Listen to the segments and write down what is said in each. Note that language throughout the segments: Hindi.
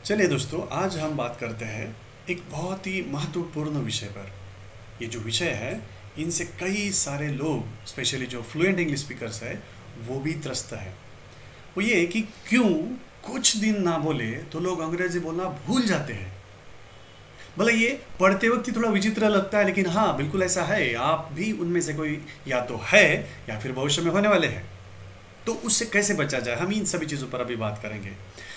चलिए दोस्तों, आज हम बात करते हैं एक बहुत ही महत्वपूर्ण विषय पर। ये जो विषय है, इनसे कई सारे लोग, स्पेशली जो फ्लुएंट इंग्लिश स्पीकर्स है, वो भी त्रस्त है। वो ये है कि क्यों कुछ दिन ना बोले तो लोग अंग्रेजी बोलना भूल जाते हैं। भले ये पढ़ते वक्त ही थोड़ा विचित्र लगता है, लेकिन हाँ, बिल्कुल ऐसा है। आप भी उनमें से कोई या तो है या फिर भविष्य में होने वाले हैं। तो उससे कैसे बचा जाए, हम इन सभी चीज़ों पर अभी बात करेंगे।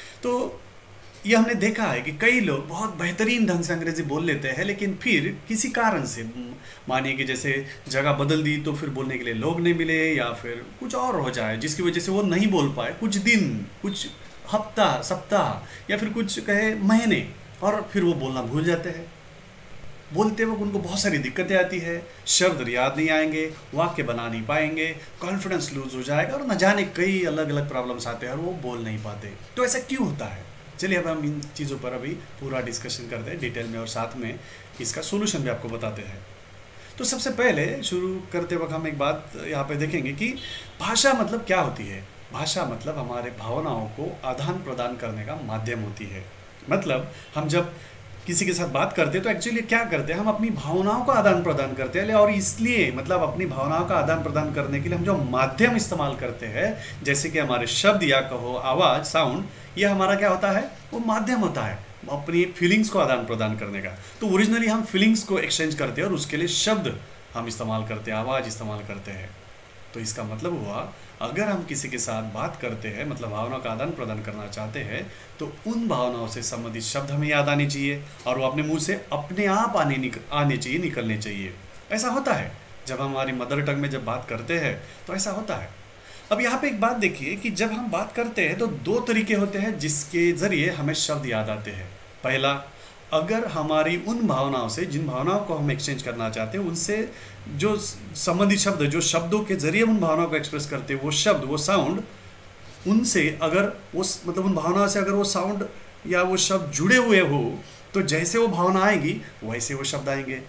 तो ये हमने देखा है कि कई लोग बहुत बेहतरीन ढंग से अंग्रेजी बोल लेते हैं, लेकिन फिर किसी कारण से, मानिए कि जैसे जगह बदल दी तो फिर बोलने के लिए लोग नहीं मिले, या फिर कुछ और हो जाए जिसकी वजह से वो नहीं बोल पाए कुछ दिन, कुछ हफ्ता, सप्ताह, या फिर कुछ कहे महीने, और फिर वो बोलना भूल जाते हैं। बोलते वक्त उनको बहुत सारी दिक्कतें आती है, शब्द याद नहीं आएंगे, वाक्य बना नहीं पाएंगे, कॉन्फिडेंस लूज हो जाएगा, और न जाने कई अलग अलग प्रॉब्लम्स आते हैं और वो बोल नहीं पाते। तो ऐसा क्यों होता है? चलिए अब हम इन चीज़ों पर अभी पूरा डिस्कशन करते हैं डिटेल में, और साथ में इसका सोल्यूशन भी आपको बताते हैं। तो सबसे पहले शुरू करते वक्त हम एक बात यहाँ पे देखेंगे कि भाषा मतलब क्या होती है। भाषा मतलब हमारे भावनाओं को आदान प्रदान करने का माध्यम होती है। मतलब हम जब किसी के साथ बात करते हैं तो एक्चुअली क्या करते हैं, हम अपनी भावनाओं का आदान प्रदान करते हैं। और इसलिए मतलब अपनी भावनाओं का आदान प्रदान करने के लिए हम जो माध्यम इस्तेमाल करते हैं, जैसे कि हमारे शब्द या कहो आवाज़, साउंड, ये हमारा क्या होता है, वो माध्यम होता है अपनी फीलिंग्स को आदान प्रदान करने का। तो ओरिजिनली हम फीलिंग्स को एक्सचेंज करते हैं और उसके लिए शब्द हम इस्तेमाल करते हैं, आवाज़ इस्तेमाल करते हैं। तो इसका मतलब हुआ, अगर हम किसी के साथ बात करते हैं, मतलब भावनाओं का आदान प्रदान करना चाहते हैं, तो उन भावनाओं से संबंधित शब्द हमें याद आने चाहिए और वो अपने मुंह से अपने आप आने चाहिए, निकलने चाहिए। ऐसा होता है जब हम हमारी मदर टंग में जब बात करते हैं, तो ऐसा होता है। अब यहाँ पे एक बात देखिए कि जब हम बात करते हैं तो दो तरीके होते हैं जिसके ज़रिए हमें शब्द याद आते हैं। पहला, अगर हमारी उन भावनाओं से, जिन भावनाओं को हम एक्सचेंज करना चाहते हैं, उनसे जो संबंधित शब्द, जो शब्दों के जरिए उन भावनाओं को एक्सप्रेस करते हैं, वो शब्द, वो साउंड, उनसे अगर वो मतलब उन भावनाओं से अगर वो साउंड या वो शब्द जुड़े हुए हो, तो जैसे वो भावना आएगी वैसे वो शब्द आएंगे।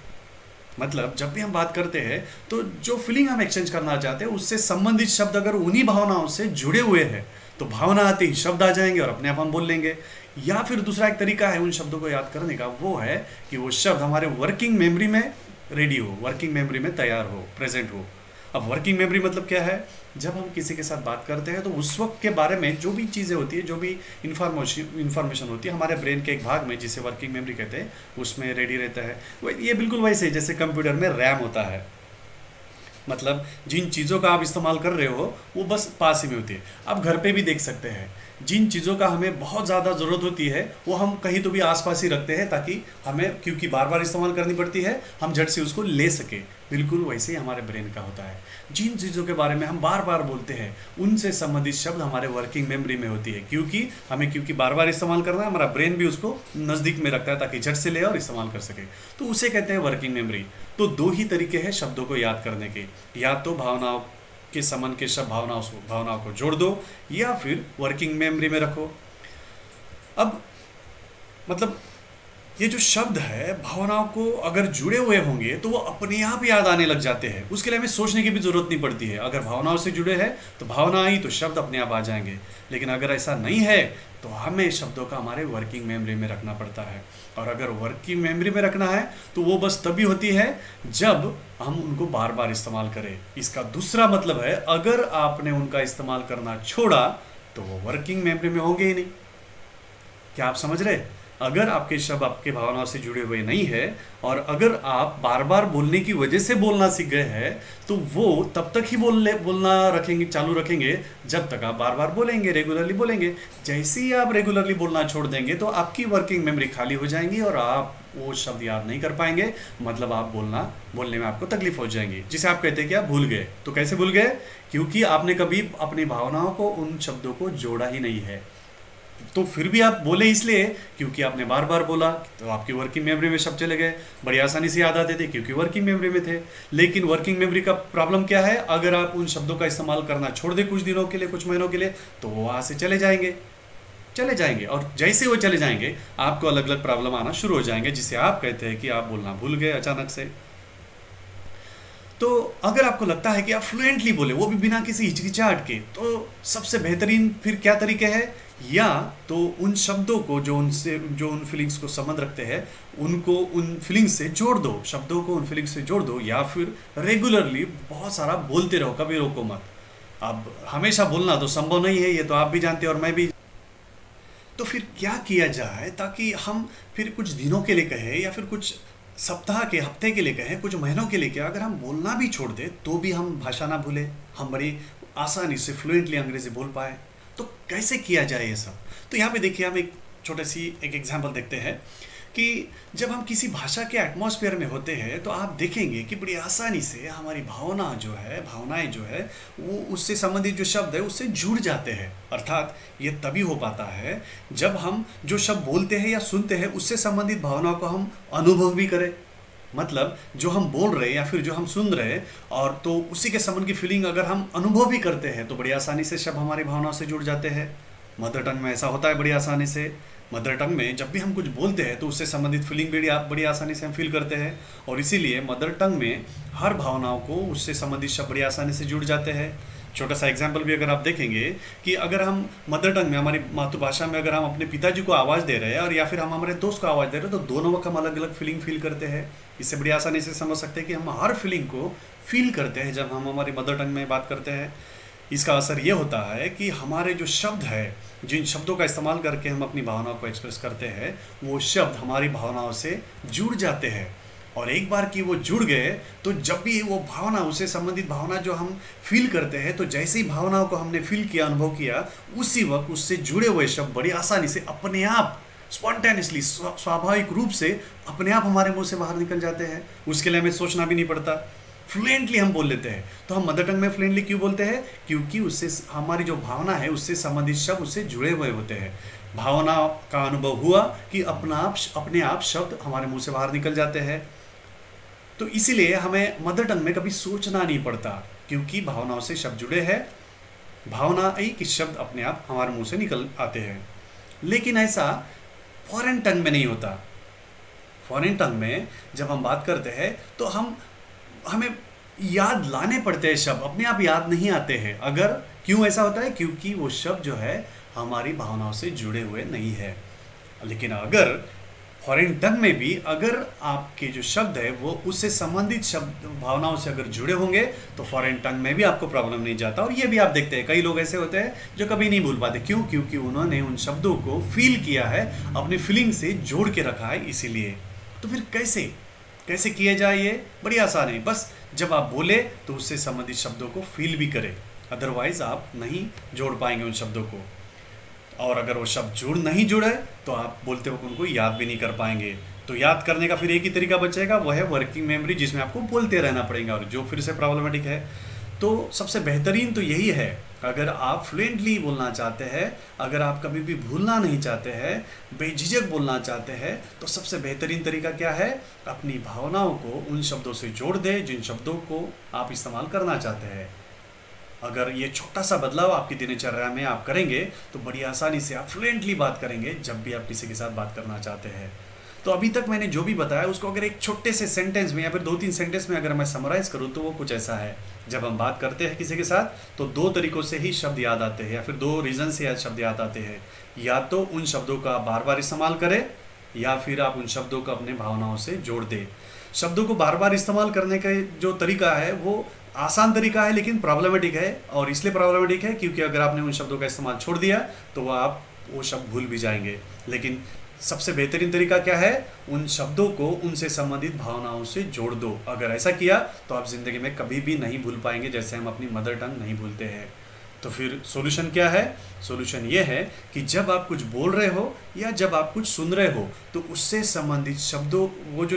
मतलब जब भी हम बात करते हैं तो जो फीलिंग हम एक्सचेंज करना चाहते हैं, उससे संबंधित शब्द अगर उन्हीं भावनाओं से जुड़े हुए हैं, तो भावना आते ही शब्द आ जाएंगे और अपने आप हम बोल लेंगे। या फिर दूसरा एक तरीका है उन शब्दों को याद करने का, वो है कि वो शब्द हमारे वर्किंग मेमोरी में रेडी हो, वर्किंग मेमोरी में तैयार हो, प्रेजेंट हो। अब वर्किंग मेमोरी मतलब क्या है? जब हम किसी के साथ बात करते हैं तो उस वक्त के बारे में जो भी चीज़ें होती है, जो भी इंफॉर्मेशन होती है, हमारे ब्रेन के एक भाग में, जिसे वर्किंग मेमोरी कहते हैं, उसमें रेडी रहता है। ये बिल्कुल वैसे ही जैसे कंप्यूटर में रैम होता है। मतलब जिन चीज़ों का आप इस्तेमाल कर रहे हो वो बस पास ही में होती है। आप घर पे भी देख सकते हैं, जिन चीज़ों का हमें बहुत ज़्यादा ज़रूरत होती है वो हम कहीं तो भी आसपास ही रखते हैं, ताकि हमें, क्योंकि बार बार इस्तेमाल करनी पड़ती है, हम झट से उसको ले सके। बिल्कुल वैसे ही हमारे ब्रेन का होता है। जिन चीज़ों के बारे में हम बार बार बोलते हैं, उनसे संबंधित शब्द हमारे वर्किंग मेमोरी में होती है, क्योंकि बार बार इस्तेमाल करना है, हमारा ब्रेन भी उसको नज़दीक में रखता है ताकि झट से ले और इस्तेमाल कर सके। तो उसे कहते हैं वर्किंग मेमोरी। तो दो ही तरीके हैं शब्दों को याद करने के, या तो भावनाओं के संबंध के शब्द भावनाओं को जोड़ दो, या फिर वर्किंग मेमोरी में रखो। अब मतलब ये जो शब्द है, भावनाओं को अगर जुड़े हुए होंगे तो वो अपने आप याद आने लग जाते हैं। उसके लिए हमें सोचने की भी ज़रूरत नहीं पड़ती है। अगर भावनाओं से जुड़े हैं तो भावना आई तो शब्द अपने आप आ जाएंगे। लेकिन अगर ऐसा नहीं है तो हमें शब्दों का हमारे वर्किंग मेमोरी में रखना पड़ता है। और अगर वर्किंग मेमोरी में रखना है तो वो बस तभी होती है जब हम उनको बार बार इस्तेमाल करें। इसका दूसरा मतलब है, अगर आपने उनका इस्तेमाल करना छोड़ा तो वो वर्किंग मेमोरी में होंगे ही नहीं। क्या आप समझ रहे? अगर आपके शब्द आपके भावनाओं से जुड़े हुए नहीं है, और अगर आप बार बार बोलने की वजह से बोलना सीख गए हैं, तो वो तब तक ही बोलना चालू रखेंगे जब तक आप बार बार बोलेंगे, रेगुलरली बोलेंगे। जैसे ही आप रेगुलरली बोलना छोड़ देंगे तो आपकी वर्किंग मेमोरी खाली हो जाएंगी और आप वो शब्द याद नहीं कर पाएंगे। मतलब आप बोलने में आपको तकलीफ हो जाएंगी, जिसे आप कहते हैं कि आप भूल गए। तो कैसे भूल गए? क्योंकि आपने कभी अपनी भावनाओं को उन शब्दों को जोड़ा ही नहीं है। तो फिर भी आप बोले इसलिए क्योंकि आपने बार बार बोला, तो आपकी वर्किंग मेमोरी में शब्द चले गए, बड़ी आसानी से याद आते थे क्योंकि वर्किंग मेमोरी में थे। लेकिन वर्किंग मेमोरी का प्रॉब्लम क्या है? अगर आप उन शब्दों का इस्तेमाल करना छोड़ दें कुछ दिनों के लिए, कुछ महीनों के लिए, तो वो वहाँ से चले जाएंगे। और जैसे वो चले जाएंगे आपको अलग अलग प्रॉब्लम आना शुरू हो जाएंगे, जिसे आप कहते हैं कि आप बोलना भूल गए अचानक से। तो अगर आपको लगता है कि आप फ्लुएंटली बोले, वो भी बिना किसी हिचकिचाहट के, तो सबसे बेहतरीन फिर क्या तरीके हैं या तो उन शब्दों को जो उन फीलिंग्स को संबंध रखते हैं उनको उन फीलिंग्स से जोड़ दो, शब्दों को उन फीलिंग्स से जोड़ दो, या फिर रेगुलरली बहुत सारा बोलते रहो, कभी रोको मत। अब हमेशा बोलना तो संभव नहीं है, ये तो आप भी जानते हैं और मैं भी। तो फिर क्या किया जाए ताकि हम फिर कुछ दिनों के लिए कहें या फिर कुछ सप्ताह के हफ्ते के लिए कहें, कुछ महीनों के लिए कहें, अगर हम बोलना भी छोड़ दें तो भी हम भाषा ना भूले, हम बड़ी आसानी से फ्लुएंटली अंग्रेजी बोल पाए। तो कैसे किया जाए ये सब? तो यहाँ पे देखिए, हम एक छोटी सी एक एग्जांपल देखते हैं कि जब हम किसी भाषा के एटमॉस्फेयर में होते हैं तो आप देखेंगे कि बड़ी आसानी से हमारी भावनाएं जो है वो उससे संबंधित जो शब्द है उससे जुड़ जाते हैं। अर्थात ये तभी हो पाता है जब हम जो शब्द बोलते हैं या सुनते हैं उससे संबंधित भावनाओं को हम अनुभव भी करें। मतलब जो हम बोल रहे हैं या फिर जो हम सुन रहे हैं और तो उसी के संबंध की फीलिंग अगर हम अनुभव भी करते हैं तो बड़ी आसानी से शब्द हमारी भावनाओं से जुड़ जाते हैं। मदर टंग में ऐसा होता है बड़ी आसानी से। मदर टंग में जब भी हम कुछ बोलते हैं तो उससे संबंधित फीलिंग बड़ी आसानी से हम फील करते हैं, और इसीलिए मदर टंग में हर भावनाओं को उससे संबंधित शब्द बड़ी आसानी से जुड़ जाते हैं। छोटा सा एग्जाम्पल भी अगर आप देखेंगे कि अगर हम मदर टंग में, हमारी मातृभाषा में अगर हम अपने पिताजी को आवाज़ दे रहे हैं और या फिर हम हमारे दोस्त को आवाज़ दे रहे हैं तो दोनों वक्त हम अलग अलग फीलिंग फील करते हैं। इससे बड़ी आसानी से समझ सकते हैं कि हम हर फीलिंग को फील करते हैं जब हम हमारी मदर टंग में बात करते हैं। इसका असर ये होता है कि हमारे जो शब्द है, जिन शब्दों का इस्तेमाल करके हम अपनी भावनाओं को एक्सप्रेस करते हैं, वो शब्द हमारी भावनाओं से जुड़ जाते हैं। और एक बार कि वो जुड़ गए तो जब भी वो भावना, उससे संबंधित भावना जो हम फील करते हैं, तो जैसे ही भावनाओं को हमने फील किया, अनुभव किया, उसी वक्त उससे जुड़े हुए शब्द बड़ी आसानी से अपने आप स्पॉन्टेनियसली, स्वाभाविक रूप से अपने आप हमारे मुंह से बाहर निकल जाते हैं। उसके लिए हमें सोचना भी नहीं पड़ता, फ्लुएंटली हम बोल लेते हैं। तो हम मदर टंग में फ्लुएंटली क्यों बोलते हैं? क्योंकि उससे हमारी जो भावना है उससे संबंधित शब्द उससे जुड़े हुए होते हैं। भावना का अनुभव हुआ कि अपने आप शब्द हमारे मुंह से बाहर निकल जाते हैं। तो इसीलिए हमें मदर टंग में कभी सोचना नहीं पड़ता, क्योंकि भावनाओं से शब्द जुड़े हैं, भावना ही कि शब्द अपने आप हमारे मुंह से निकल आते हैं। लेकिन ऐसा फॉरेन टंग में नहीं होता। फॉरेन टंग में जब हम बात करते हैं तो हमें याद लाने पड़ते हैं, शब्द अपने आप याद नहीं आते हैं। अगर क्यों ऐसा होता है? क्योंकि वो शब्द जो है हमारी भावनाओं से जुड़े हुए नहीं है। लेकिन अगर फॉरेन टंग में भी अगर आपके जो शब्द है वो उससे संबंधित शब्द भावनाओं से अगर जुड़े होंगे तो फॉरेन टंग में भी आपको प्रॉब्लम नहीं जाता। और ये भी आप देखते हैं कई लोग ऐसे होते हैं जो कभी नहीं भूल पाते। क्यों? क्योंकि उन्होंने उन शब्दों को फील किया है, अपनी फीलिंग से जोड़ के रखा है, इसीलिए। तो फिर कैसे किया जाए? ये बड़ी आसान है। बस जब आप बोले तो उससे संबंधित शब्दों को फील भी करें, अदरवाइज आप नहीं जोड़ पाएंगे उन शब्दों को। और अगर वो शब्द नहीं जुड़े तो आप बोलते वक्त उनको याद भी नहीं कर पाएंगे। तो याद करने का फिर एक ही तरीका बचेगा, वो है वर्किंग मेमोरी, जिसमें आपको बोलते रहना पड़ेगा, और जो फिर से प्रॉब्लमेटिक है। तो सबसे बेहतरीन तो यही है, अगर आप फ्लुएंटली बोलना चाहते हैं, अगर आप कभी भी भूलना नहीं चाहते हैं, बेझिझक बोलना चाहते हैं, तो सबसे बेहतरीन तरीका क्या है? अपनी भावनाओं को उन शब्दों से जोड़ दें जिन शब्दों को आप इस्तेमाल करना चाहते हैं। अगर ये छोटा सा बदलाव आपकी दिनचर्या में आप करेंगे तो बड़ी आसानी से आप फ्लुएंटली बात करेंगे जब भी आप किसी के साथ बात करना चाहते हैं। तो अभी तक मैंने जो भी बताया उसको अगर एक छोटे से सेंटेंस में या फिर 2-3 सेंटेंस में अगर मैं समराइज़ करूँ तो वो कुछ ऐसा है। जब हम बात करते हैं किसी के साथ तो 2 तरीक़ों से ही शब्द याद आते हैं, या फिर 2 रीज़न से शब्द याद आते हैं। या तो उन शब्दों का बार बार इस्तेमाल करें, या फिर आप उन शब्दों को अपने भावनाओं से जोड़ दें। शब्दों को बार बार इस्तेमाल करने का जो तरीका है वो आसान तरीका है, लेकिन प्रॉब्लमेटिक है। और इसलिए प्रॉब्लमेटिक है क्योंकि अगर आपने उन शब्दों का इस्तेमाल छोड़ दिया तो वो शब्द भूल भी जाएंगे। लेकिन सबसे बेहतरीन तरीका क्या है? उन शब्दों को उनसे संबंधित भावनाओं से जोड़ दो। अगर ऐसा किया तो आप ज़िंदगी में कभी भी नहीं भूल पाएंगे, जैसे हम अपनी मदर टंग नहीं भूलते हैं। तो फिर सॉल्यूशन क्या है? सॉल्यूशन ये है कि जब आप कुछ बोल रहे हो या जब आप कुछ सुन रहे हो तो उससे संबंधित शब्दों,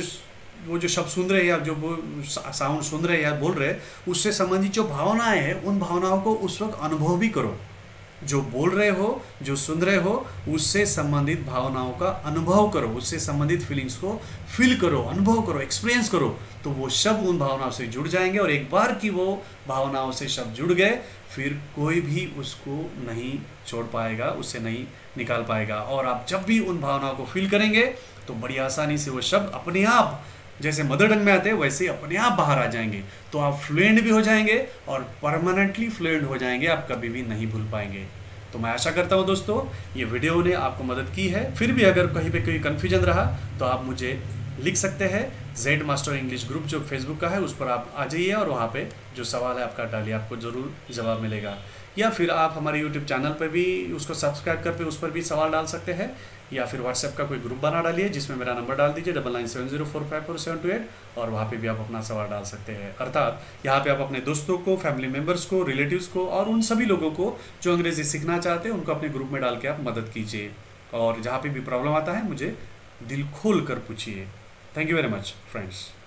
वो जो शब्द सुन रहे हैं या जो वो साउंड सुन रहे हैं या बोल रहे हैं, उससे संबंधित जो भावनाएं हैं उन भावनाओं को उस वक्त अनुभव भी करो। जो बोल रहे हो, जो सुन रहे हो, उससे संबंधित भावनाओं का अनुभव करो, उससे संबंधित फीलिंग्स को फील करो, अनुभव करो, एक्सपीरियंस करो। तो वो शब्द उन भावनाओं से जुड़ जाएंगे, और एक बार कि वो भावनाओं से शब्द जुड़ गए फिर कोई भी उसको नहीं छोड़ पाएगा, उससे नहीं निकाल पाएगा। और आप जब भी उन भावनाओं को फील करेंगे तो बड़ी आसानी से वो शब्द अपने आप, जैसे मदर टंग में आते हैं वैसे अपने आप बाहर आ जाएंगे। तो आप फ्लुएंट भी हो जाएंगे और परमानेंटली फ्लुएंट हो जाएंगे, आप कभी भी नहीं भूल पाएंगे। तो मैं आशा करता हूँ दोस्तों ये वीडियो ने आपको मदद की है। फिर भी अगर कहीं पे कोई कन्फ्यूजन रहा तो आप मुझे लिख सकते हैं। जेड मास्टर इंग्लिश ग्रुप जो फेसबुक का है उस पर आप आ जाइए और वहाँ पे जो सवाल है आपका डालिए, आपको ज़रूर जवाब मिलेगा। या फिर आप हमारे यूट्यूब चैनल पर भी उसको सब्सक्राइब करके उस पर भी सवाल डाल सकते हैं, या फिर व्हाट्सएप का कोई ग्रुप बना डालिए जिसमें मेरा नंबर डाल दीजिए 9970454728 और वहाँ पे भी आप अपना सवाल डाल सकते हैं। अर्थात यहाँ पे आप अपने दोस्तों को, फैमिली मेम्बर्स को, रिलेटिव्स को और उन सभी लोगों को जो अंग्रेज़ी सीखना चाहते हैं उनको अपने ग्रुप में डाल के आप मदद कीजिए। और जहाँ पे भी प्रॉब्लम आता है मुझे दिल खोल कर पूछिए। Thank you very much friends.